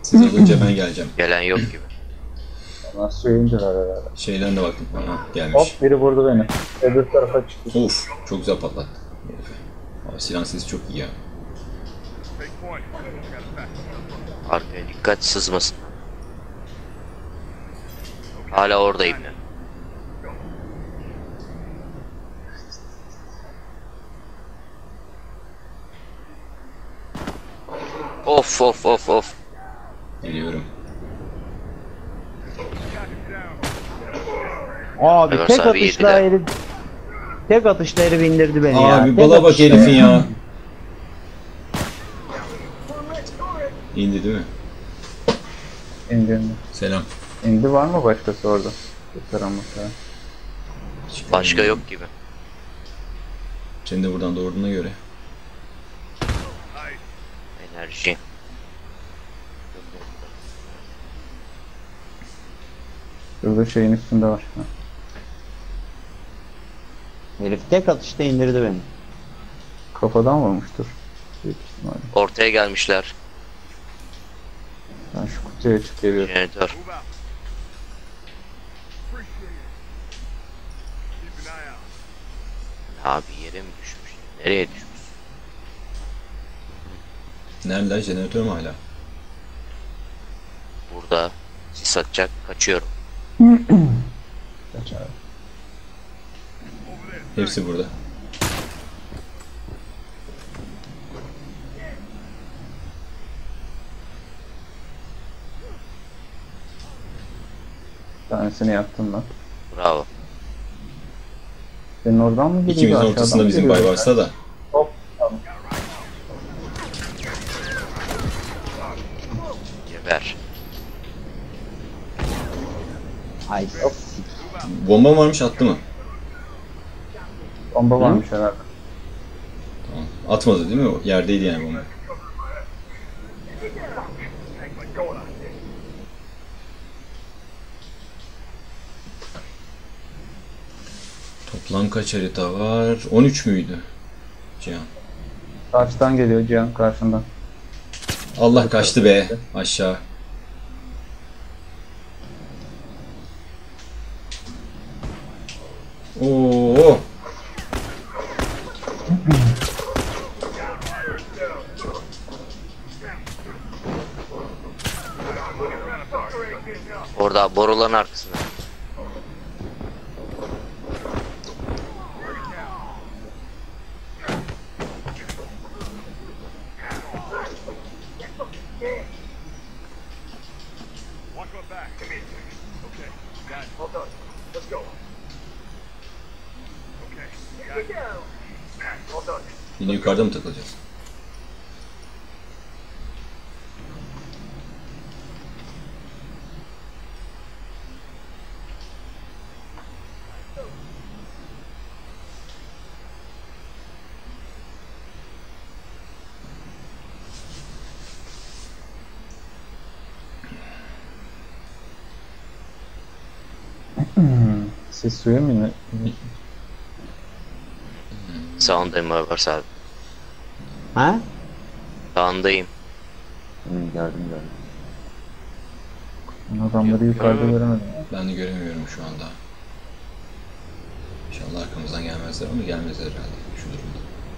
Siz alınca ben geleceğim. Gelen yok gibi. Nasıl yayındılar herhalde. Şeyden de baktım. Aha, gelmiş. Hop biri vurdu beni. Öbür tarafa çıktı. Of, çok güzel patlattı. Abi silah sesi çok iyi ya. Arkaya dikkat sızmasın. Hala oradayım ya. Of of of of. Geliyorum. Abi Ömer tek abi atışla yediler. herif. Tek atışla herif indirdi beni ya. Abi Tek bala bak atışla herifin ya. İndi değil mi? İndirdi. Selam. İndi var mı başkası orada? Kurtaramazlar. Başka yok gibi. Sen de buradan doğurduğuna göre. Enerji. Şurada şeyin üstünde var. Ha. Herif tek atışta indirdi beni. Kafadan vurmuştur. Büyük ihtimalle. Ortaya gelmişler. Ben şu kutuya çık geliyorum. Jeneratör. Abi yere mi düşmüş? Nereye düşmüş? Neredeler? Jeneratör mü hala? Burada. Sis atacak. Kaçıyorum. Kaç abi. Hepsi burada. Bir tanesini yaptım ben. Bravo. Senin oradan mı geliyor? İkimizin aşağıdan ortasında mı bizim geliyor? bay varsa da. Hop. Tamam. Geber. Ay hop. Bomba varmış, attı mı? Bomba varmış herhalde. Tamam. Atmadı değil mi? O yerdeydi yani bomba. Toplam kaç harita var? 13 müydü? Cihan. Karşıdan geliyor Cihan, karşından. Allah, kaçtı be aşağı. Oo. Orada boruların arkasında. Yine yukarıda mı takılacağız? Siz suya mı iner? Sağındayım Ömer abi. Ha? Sağındayım. Geldim. Ben adamları yukarıda göremedim. Ben de göremiyorum şu anda. İnşallah arkamızdan gelmezler ama gelmezler herhalde şu durumda.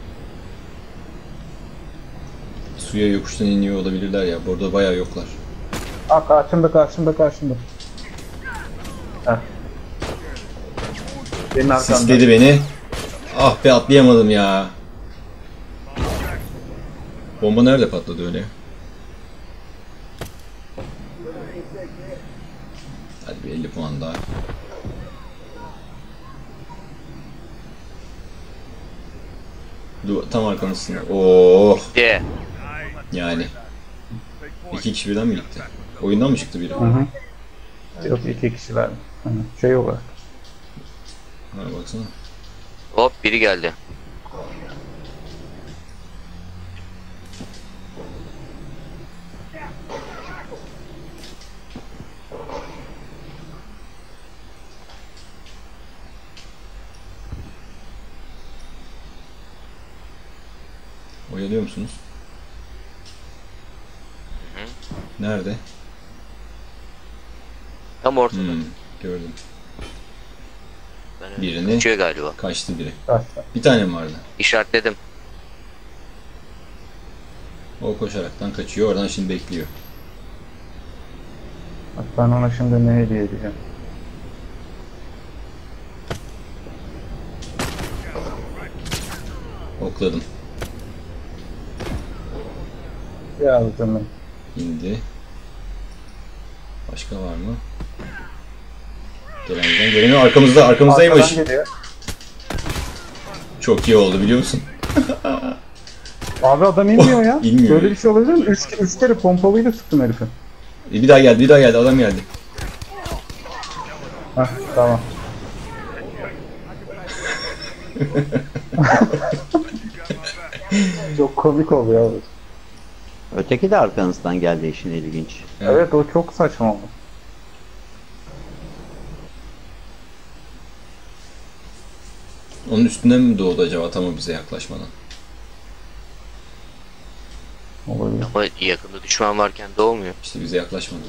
Suya yokuştan iniyor olabilirler ya. Burada bayağı yoklar. Aa, karşımda. Heh. Senin arkanda. Sisledi beni. Ah be, atlayamadım ya. Bomba nerede patladı öyle? Hadi bir 50 puan daha. Tam arkamızsın. Oo, De. yani. İki kişi birden mi gitti? Oyundan mı çıktı biri? Hı hı. Yok, iki kişiler. Hı. Şey olarak. Ha, baksana. Hop biri geldi. Oyalıyor musunuz? Nerede? Tam ortada. Gördüm. Ben Birini kaçıyor galiba. kaçtı biri. Kaçtı. Bir tane mi vardı? İşaretledim. O koşaraktan kaçıyor. Oradan şimdi bekliyor. Bak ben ona şimdi ne hediye edeceğim? Okladım. Yazdım ben. İndi. Başka var mı? Geleni arkamızda. Arkamızdaymış. Arkadan geliyor. Çok iyi oldu biliyor musun? Abi adam inmiyor ya. İnmiyor. Böyle bir şey olabilir mi? Üç kere pompalıyla sıktım herifi. Bir daha geldi. Bir daha geldi. Adam geldi. Hah tamam. Çok komik oluyor abi. Öteki de arkanızdan geldi, işin ilginç. Evet o çok saçma oldu. Onun üstünden mi doğdu acaba tam o bize yaklaşmadan? Olabilir. Ama yakında düşman varken de olmuyor. İşte bize yaklaşmadan.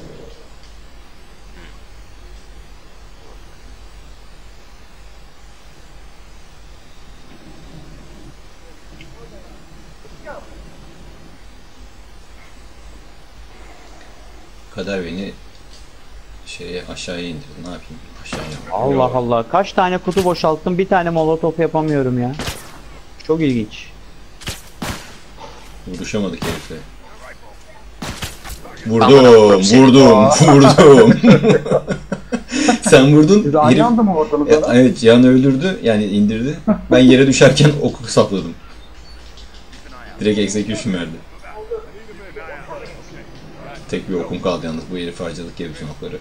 Kader beni aşağıya indirdi. Ne yapayım? Aşağıya. Allah Allah. Kaç tane kutu boşalttım, bir tane molotof yapamıyorum ya. Çok ilginç. Vuruşamadık herifle. Aman Vurdum, Allah'ım seni. vurdum. Sen vurdun. Siz aynı anda mı vurdunuz ona? Evet, Cihan öldürdü. Yani indirdi. Ben yere düşerken oku sapladım. Direkt execution verdi. Tek bir okum kaldı yalnız. Bu herif harcadık ya bütün okları.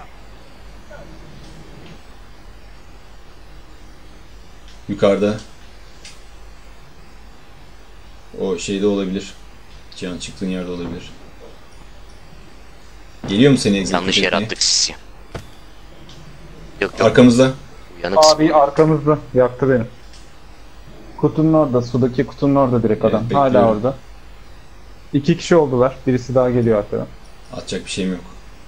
Yukarıda. O şeyde olabilir. Cihan çıktığın yerde olabilir. Geliyor mu seni execute Yanlış yere etmeye? attık sizi. Yok yok. Arkamızda. Uyanıksın. Abi arkamızda. Yaktı beni. Kutunun orada. Sudaki kutunun orada direkt Evet, adam. bekliyorum. Hala orada. 2 kişi oldular. Birisi daha geliyor arkadan. Atacak bir şeyim yok.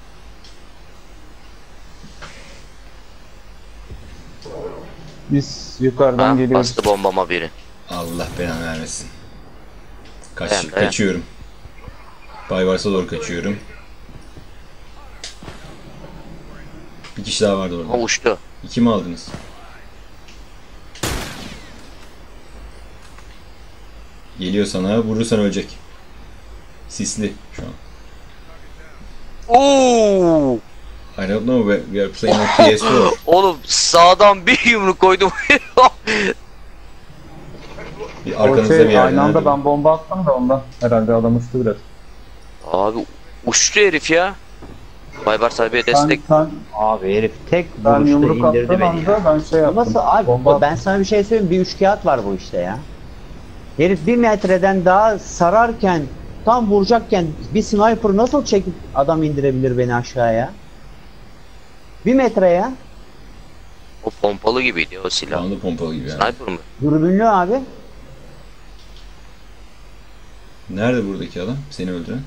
Biz yukarıdan Ha, geliyoruz. bastı bombama biri. Allah belanı vermesin. Dayan. Kaçıyorum. Bayvars'a doğru kaçıyorum. Bir kişi daha vardı O orada. uçtu. 2 mi aldınız? Geliyor sana. Vurursan ölecek. Sisli şu an. Oo! I don't know. We are playing on PS4. Oğlum sağdan bir yumruk koydum. Bir O arkanızda bir şey yerde. aynı anda nerede? ben bomba attım da ondan. Herhalde adam uçtu biraz. Abi uçtu herif ya. Baybars abiye destek. Sen Abi herif tek ben vuruşta yumruk indirdi attığın beni anda ya. ben şey Bu yaptım. nasıl abi? Bomba Ben sana bir şey söyleyeyim. Bir üçkağıt var bu işte ya. Herif 1 metreden daha sararken, tam vuracakken bir sniper nasıl çekip adam indirebilir beni aşağıya? 1 metre ya. O pompalı gibiydi o silah. Kanlı pompalı gibi yani. Sniper mı? Dürbünlü abi. Nerede buradaki adam? Seni öldüren?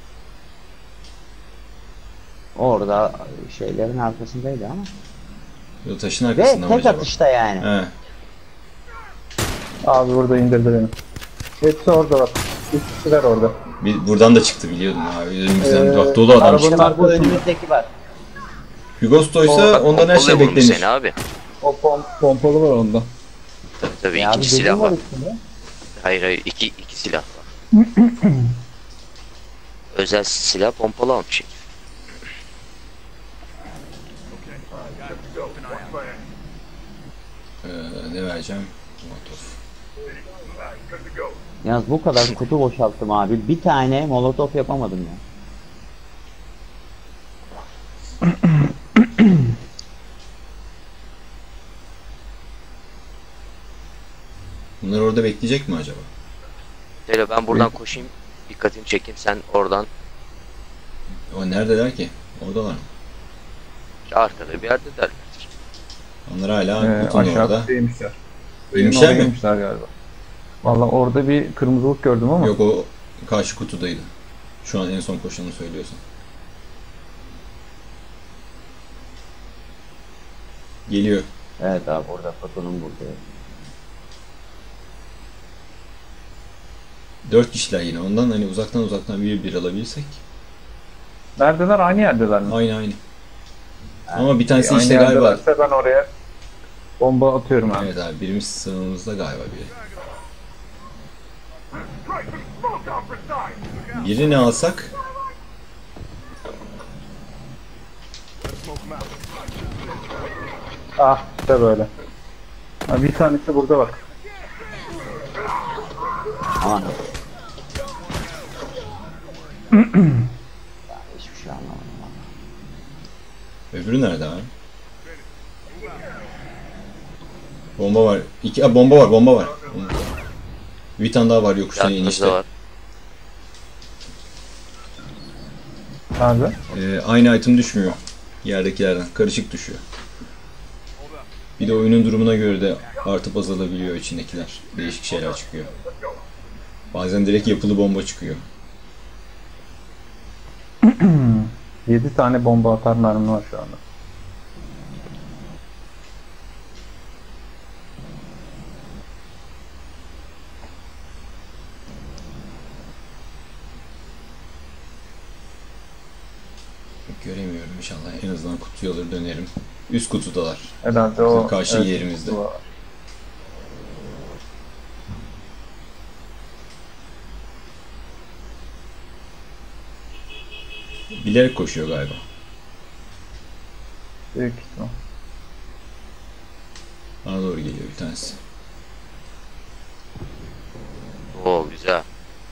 Orada şeylerin arkasındaydı ama. Yo, taşın Ve arkasında mı tek acaba? atışta yani. He. Abi burada indirdi beni. Hepsi orada bak. 3 kişiler orada. Buradan da çıktı biliyordum abi. Önümüzden bak dolu adam arabanın çıktı. İşte bak bu arkasında. önümüzdeki var. Hugosto'ysa ondan her Pompalı şey vurmuş beklenir. seni abi. O pompalı var onda. Tabii Ya abi ikinci dediğim silah var. üstünde. Hayır iki silah var. Özel silah pompalı almış. Ne vereceğim? Molotov. Yalnız bu kadar kutu boşalttım abi. Bir tane molotof yapamadım ya. Bunlar orada bekleyecek mi acaba? Şöyle ben buradan koşayım. Dikkatini çekeyim sen oradan. O neredeler ki? Oradalar mı? Arkada bir yerde derler. Onlar hala kutunun orada. Aşağıda değmişler. Yemişler mi? Galiba. Valla orada bir kırmızılık gördüm ama. Yok o karşı kutudaydı. Şu an en son koşanı söylüyorsun. Geliyor. Evet abi orada fotonun burada. 4 kişiler yine. Ondan hani uzaktan bir alabilsek. Neredeler? Aynı yerdeler mi? Aynı. Ama bir tanesi Aynı işte galiba. yerdelerse ben oraya bomba atıyorum abi. Evet abi birimiz sınırımızda galiba biri. Birini alsak Ah işte böyle. Ha, bir tanesi burada bak. Aman. Ya, hiçbir şey anlamadım. öbürü nerede abi? Bomba var. Bomba var. Bir tane daha var yokuştan Yanımızda inişte. var. Nerede? Aynı item düşmüyor. Yerdekilerden. Karışık düşüyor. Bir de oyunun durumuna göre de artıp azalabiliyor içindekiler. Değişik şeyler çıkıyor. Bazen direkt yapılı bomba çıkıyor. 7 tane bomba atar mermi var şu anda. Göremiyorum inşallah. En azından kutuyu alır dönerim. Üst kutudalar. Herhalde o Karşı yerimizde. bu- Bilerek koşuyor galiba. Büyük ihtimal. Bana doğru geliyor bir tanesi. Oo güzel.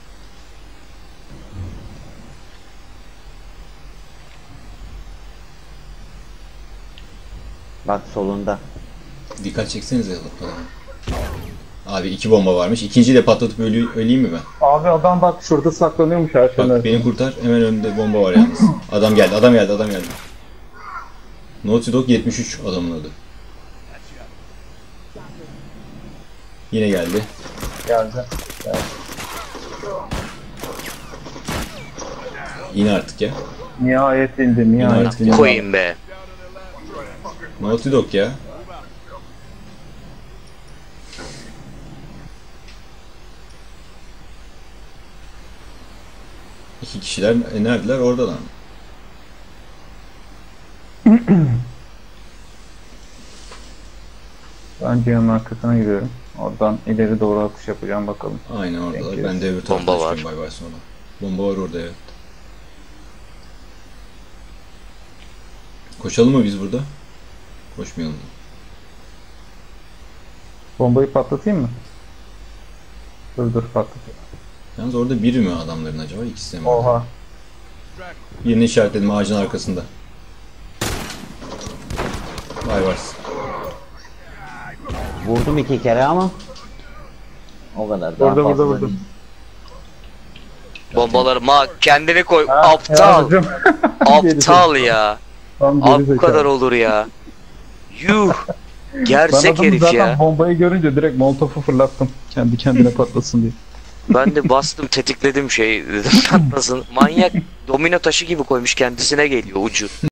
Bak solunda. Dikkat çeksenize adamı. Abi 2 bomba varmış. İkinciyi de patlatıp öleyim mi ben? Abi adam bak şurada saklanıyormuş her şeyin Bak beni kurtar. Hemen önümde bomba var yalnız. Adam geldi. Naughty Dog 73 adamın adı. Yine geldi. geldi. Yine artık ya. Nihayet indi, nihayet Artık indi. Koyayım be. Naughty Dog ya. İki kişiler neredeler? Oradalar mı? Ben Cihan'ın arkasına gidiyorum. Oradan ileri doğru atış yapacağım bakalım. Aynen oradalar. Peki. Ben de öbür tarafta Bomba var. çıkıyorum bay sonra. Bomba var orada evet. Koşalım mı biz burada? Koşmayalım mı? Bombayı patlatayım mı? Dur patlatayım. Yalnız orada biri mi adamların acaba? İkisi de mi? Oha. Birini işaretledim ağacın arkasında. Vay varsın. Vurdum 2 kere ama. O kadar. Daha Burada fazla burada. değil. Bombalarıma kendini koy. Ha, Aptal. yavrucuğum. Aptal ya. Tam geri Abi bu zekalı. kadar olur ya. Yuh. Ben Gerzek adamı herif zaten ya. bombayı görünce direkt molotofu fırlattım. Kendi kendine patlasın diye. Ben de bastım tetikledim şey dedim patlasın. Manyak domino taşı gibi koymuş kendisine geliyor ucu.